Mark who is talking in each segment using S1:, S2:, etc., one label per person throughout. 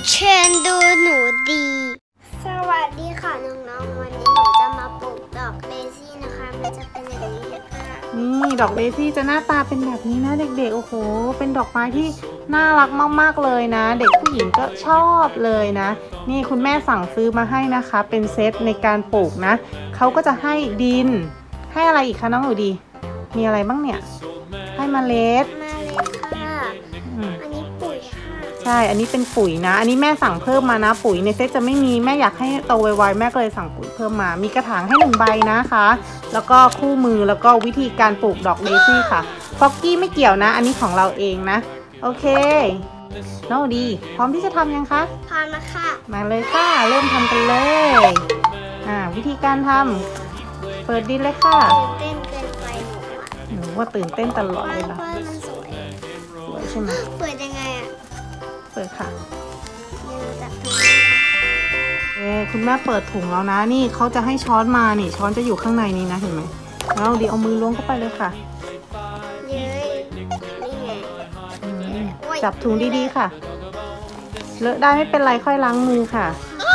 S1: เชิญดูหนูดีสวัสดีค่ะน้องๆวันนี้หนูจะมาปลูกดอกเดซี่นะคะมันจะเป็นอย่างนี้ค่ะ
S2: นี่ดอกเดซี่จะหน้าตาเป็นแบบนี้นะเด็กๆโอ้โหเป็นดอกไม้ที่น่ารักมากๆเลยนะเด็กผู้หญิงก็ชอบเลยนะนี่คุณแม่สั่งซื้อมาให้นะคะเป็นเซตในการปลูกนะเขาก็จะให้ดินให้อะไรอีกคะน้องหนูดีมีอะไรบ้างเนี่ยให้เมล็ด
S1: ค่ะอันนี้ปุ๋ยค่ะ
S2: ใช่อันนี้เป็นปุ๋ยนะอันนี้แม่สั่งเพิ่มมานะปุ๋ยในเซตจะไม่มีแม่อยากให้โตไวๆแม่ก็เลยสั่งปุ๋ยเพิ่มมามีกระถางให้1ใบนะคะแล้วก็คู่มือแล้วก็วิธีการปลูกดอกเดซี่ค่ะฟ็อกกี้ไม่เกี่ยวนะอันนี้ของเราเองนะโอเคน้องดีพร้อมที่จะทำยังคะ
S1: พร้อมแล้วค่ะ
S2: มาเลยค่ะเริ่มทำกันเลยวิธีการทำเปิดดินเลยค่ะ
S1: ตื่นเต้นเกินไป
S2: หนูว่าตื่นเต้นตลอดเลยเหรอ
S1: มันสวย
S2: ใช่ไหม
S1: เปิดยังไงอ่ะ
S2: เปิดค่ะ
S1: จับถุง
S2: คุณแม่เปิดถุงแล้วนะนี่เขาจะให้ช้อนมานี่ช้อนจะอยู่ข้างในนี้นะเห็นไหมแล้วดีเอามือล้วงเข้าไปเลยค่ะ
S1: เย้นี่ไง
S2: จับถุงดีๆค่ะเลอะได้ไม่เป็นไรค่อยล้างมือค่ะ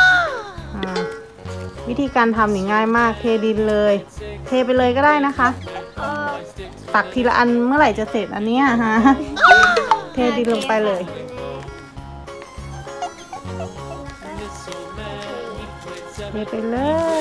S2: วิธีการทำนี่ง่ายมากเทดินเลยเทไปเลยก็ได้นะคะตักทีละอันเมื่อไหร่จะเสร็จอันนี้ฮะเทดินลงไปเลยเทไปเลย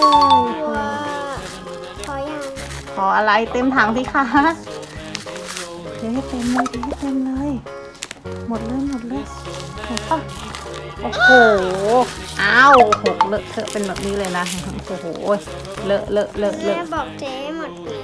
S2: พออะไรเต็มถังสิคะเทให้เต็มเลยเทให้เต็มเลยหมดเลยหมดป่ะโอ้โหอ้าวหกเลอะเทอะเป็นแบบนี้เลยนะโอ้โหเลอะแม่
S1: บอกเทให้หมดเลย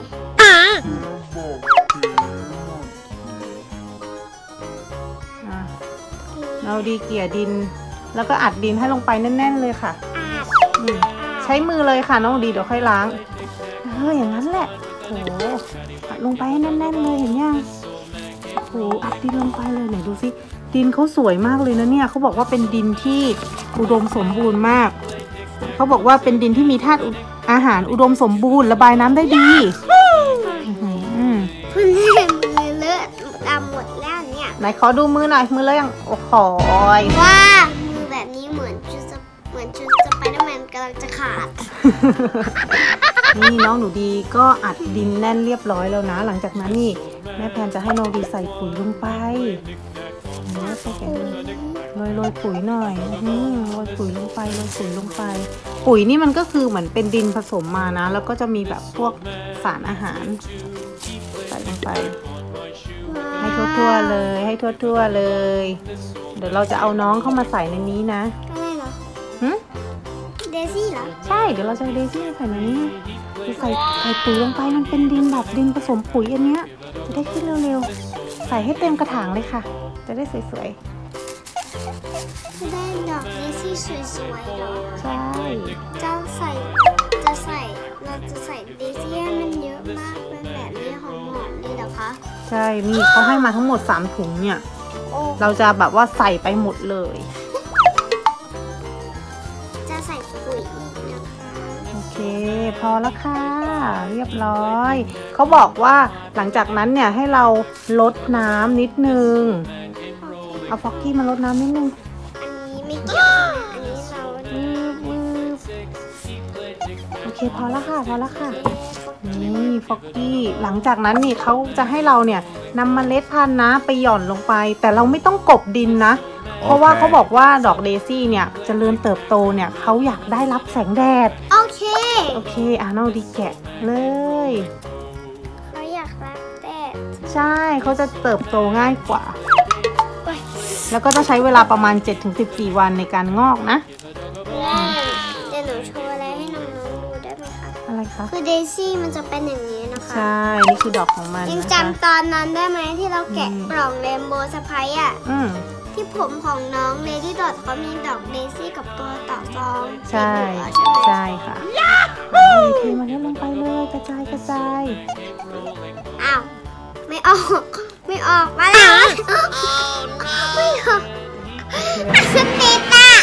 S2: เราดีเกลี่ยดินแล้วก็อัดดินให้ลงไปแน่นๆเลยค่ะใช้มือเลยค่ะน้องดีเดี๋ยวค่อยล้างอย่างนั้นแหละโอ้อัดลงไปให้แน่นๆเลยเห็นยังโอ้อัดดินลงไปเลยไหนดูสิดินเขาสวยมากเลยนะเนี่ยเขาบอกว่าเป็นดินที่อุดมสมบูรณ์มากเขาบอกว่าเป็นดินที่มีธาตุอาหารอุดมสมบูรณ์ระบายน้ำได้ดี
S1: มือเลอะดำหมดแล้วเนี่ย
S2: ไหนขอดูมือหน่อยมือเลอะยังโอ้โห
S1: ว่ามือแบบนี้เหมือนชุดสไปเดอร์แมนกำลังจะขาด
S2: นี่น้องหนูดีก็อัดดินแน่นเรียบร้อยแล้วนะหลังจากนั้นนี่แม่แพนจะให้น้องดีใส่ปุ๋ยลงไปใส่แกโรยปุ๋ยหน่อยโรยปุ๋ยลงไปปุ๋ยนี่มันก็คือเหมือนเป็นดินผสมมานะแล้วก็จะมีแบบพวกสารอาหารใส่ลงไปให้ทั่วๆเลยเดี๋ยวเราจะเอาน้องเข้ามาใส่ในนี้นะ
S1: อะไรเหรอเดซี่เหรอ
S2: ใช่เดี๋ยวเราจะเดซี่ใส่ในนี้ใส่ปุ๋ยลงไปมันเป็นดินแบบดินผสมปุ๋ยอันเนี้ยจะได้ขึ้นเร็วๆใส่ให้เต็มกระถางเลยค่ะจะได้สวย
S1: ๆจะได้ดอกเดซี่สวยๆเหรอ
S2: ใช่
S1: เราจะใส่เดซี่ให้มันเยอะมากเป็นแบบนี้หอมๆเลยเหรอคะ
S2: ใช่นี่เขาให้มาทั้งหมด3ถุงเนี่ยเราจะแบบว่าใส่ไปหมดเลย
S1: จะใส่ปุ๋ยอีกนะคะ
S2: โอเคพอแล้วค่ะเรียบร้อยเขาบอกว่าหลังจากนั้นเนี่ยให้เราลดน้ำนิดนึงเอาฟอกกี้มาลดน้ำนิดนึง
S1: อันนี้ไม่เกี่ยวอันนี้เรา
S2: โอเคพอแล้วค่ะนี่ฟอกกี้หลังจากนั้นนี่เขาจะให้เราเนี่ยนำเมล็ดพันธุ์นะไปหย่อนลงไปแต่เราไม่ต้องกลบดินนะเพราะว่าเขาบอกว่าดอกเดซี่เนี่ยเจริญเติบโตเนี่ยเขาอยากได้รับแสงแดด
S1: โอเค
S2: น้องดีแกะเลย
S1: เขาอยากรับแดด
S2: ใช่เขาจะเติบโตง่ายกว่าแล้วก็จะใช้เวลาประมาณ 7-14 วันในการงอกนะ
S1: เดี๋ยวหนูโชว์อะไรให้น้องๆดูได้ไหมคะ
S2: อะไรคะ
S1: คือเดซี่มันจะเป็นอย่างนี้นะคะ
S2: ใช่นี่คือดอกของมัน
S1: ยังจำตอนนั้นได้ไหมที่เราแกะกล่องเรนโบว์สไปซ์อ่ะที่ผมของน้องเลดี้ดอทเขามีดอกเดซี่กับตัวต่อซอง
S2: ใช่ค่ะเทมันลงไปเลยกระจาย
S1: อ้าวไม่ออกมาแล้วไม่ออกสติตา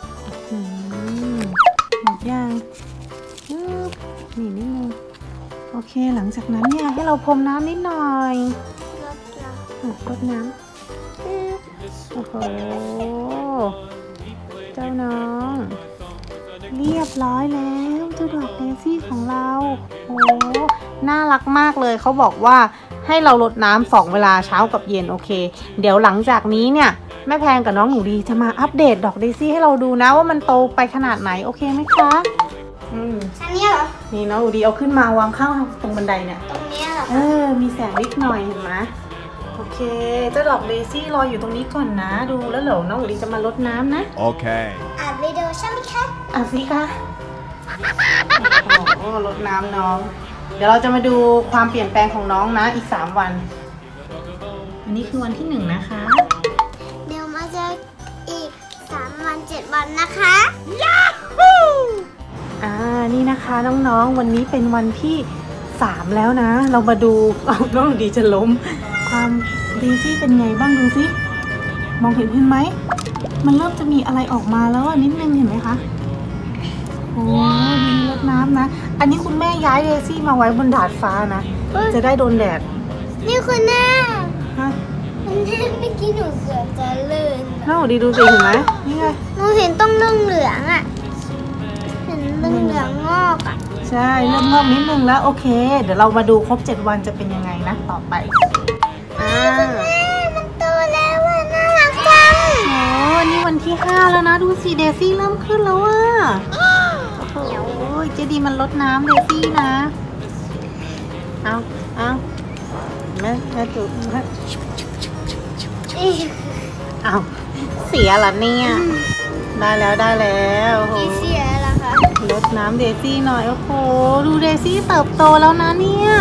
S2: หมดยังนี่นิดนึงโอเคหลังจากนั้นเนี่ยให้เราพรมน้ำนิดหน่อยรดน้ำโอ้โหเจ้าน้องเรียบร้อยแล้วเจ้าดอกเดซี่ของเราโอ้น่ารักมากเลยเขาบอกว่าให้เรารดน้ำ2 เวลาเช้ากับเย็นโอเคเดี๋ยวหลังจากนี้เนี่ยแม่แพงกับน้องหนูดีจะมาอัปเดตดอกเดซี่ให้เราดูนะว่ามันโตไปขนาดไหนโอเคไหมคะ
S1: อันนี้เหรอ
S2: นี่น้องหนูดีเอาขึ้นมาวางข้างตรงบันไดเนี่ย
S1: ตรงนี้เหรอ
S2: มีแสงนิดหน่อยเห็นไหมโอเคเจ้าดอกเดซี่รออยู่ตรงนี้ก่อนนะดูแล้วเดี๋ยวน้องหนูดีจะมารดน้ำนะ
S3: โอเค
S1: อัดวิดีโอใช่ไหมคะ
S2: อัดสิคะโอ้รดน้ำน้องเดี๋ยวเราจะมาดูความเปลี่ยนแปลงของน้องนะอีก3 วันอันนี้คือวันที่1นะคะ
S1: เดี๋ยวมาเจออีก3 วัน 7 วันนะคะ
S2: นี่นะคะน้องๆวันนี้เป็นวันที่3แล้วนะเรามาดูน้องดีจะล้มความเดซี่เป็นไงบ้างดูสิมองเห็นไหมมันเริ่มจะมีอะไรออกมาแล้วนิดนึงเห็นไหมคะโอ้ดีรดน้ำนะอันนี้คุณแม่ย้ายเดซี่มาไว้บนดาดฟ้านะจะได้โดนแดด
S1: นี่คุณแม่
S2: ฮะ
S1: เมื่อกี้หนูเกือบจะลื่น
S2: น้องดีดูสิเห็นไหมนี่ไง
S1: หนูเห็นต้องเหลืองอ่ะเห็นเหลืองงอกอ่ะ
S2: ใช่เริ่มงอกนิดนึงแล้วโอเคเดี๋ยวเรามาดูครบ7 วันจะเป็นยังไงนะต่อไป
S1: มันโตแล้วอ่ะน่ารักจัง
S2: โอ้นี่วันที่5แล้วนะดูสิเดซี่เริ่มขึ้นแล้วอ่ะโอ้ยเจดีมันลดน้ำเดซี่นะเอาแม่จุ๊บเอาเสียละเนี่ยได้แล้ว
S1: เสียแล้วค่ะ
S2: ลดน้ำเดซี่หน่อยโอ้โหดูเดซี่เติบโตแล้วนะเนี่ย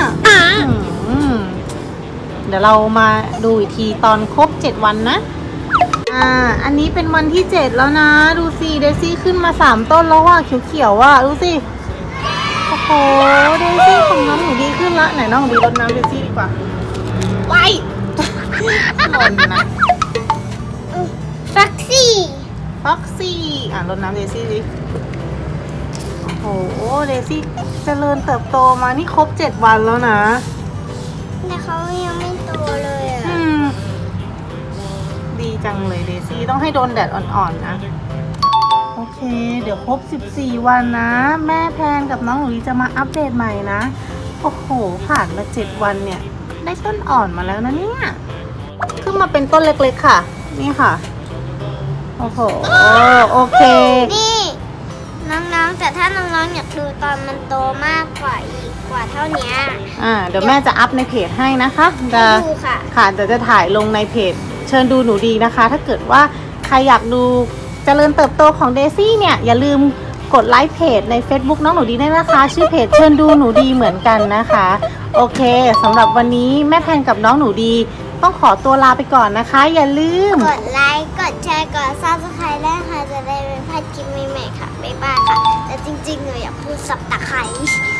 S2: เดี๋ยวเรามาดูอีกทีตอนครบ7 วันนะอันนี้เป็นวันที่7แล้วนะดูสิเดซี่ขึ้นมา3 ต้นแล้วว่ะเขียวๆว่ะดูสิโอ้โหเดซี่ของน้องหนูดีขึ้นละไหนน้องหนูดีรดน้ำเดซี่ดีกว่าไปหล่นนะ
S1: ฟ็อกซี่
S2: รดน้ำเดซี่ดิโอ้โหเดซี่เจริญเติบโตมานี่ครบ7 วันแล้วนะ
S1: แต่เขายังไม่โตเลยอ่ะ
S2: ดีจังเลยเดซี่ต้องให้โดนแดดอ่อนๆนะโอเคเดี๋ยวครบ14 วันนะแม่แพนกับน้องหนูดีจะมาอัปเดตใหม่นะโอ้โหผ่านมา7 วันเนี่ยได้ต้นอ่อนมาแล้วนะเนี่ยขึ้นมาเป็นต้นเล็กๆค่ะนี่ค่ะโอ้โหโอเค
S1: นี่น้องๆแต่ถ้าน้องๆอยากดูตอนมันโตมากกว่าเท่านี้
S2: เดี๋ยวแม่จะอัพในเพจให้นะคะ
S1: ดู
S2: ค่ะเดี๋ยวจะถ่ายลงในเพจเชิญดูหนูดีนะคะถ้าเกิดว่าใครอยากดูเจริญเติบโตของเดซี่เนี่ยอย่าลืมกดไลค์เพจใน Facebook น้องหนูดีได้นะคะชื่อเพจเชิญดูหนูดีเหมือนกันนะคะโอเคสำหรับวันนี้แม่แพนกับน้องหนูดีต้องขอตัวลาไปก่อนนะคะอย่าลืม
S1: กดไลค์กดแชร์กดSubscribeได้ค่ะจะได้ไม่พลาดคลิปใหม่ๆค่ะบ๊ายบายค่ะแต่จริงๆหนูอยากพูดสับตะไคร้